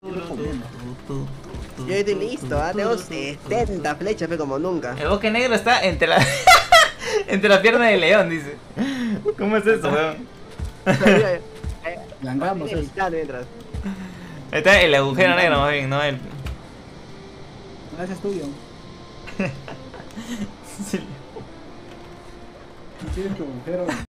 Yo estoy listo, tengo 70 flechas, fe, como nunca. El bosque negro está entre la... entre la pierna del león, dice. ¿Cómo es eso, weón? Langamos eso. Mientras. Ahí está el agujero negro, más bien, no el... No, ese es tuyo. Sí. Si tienes tu agujero.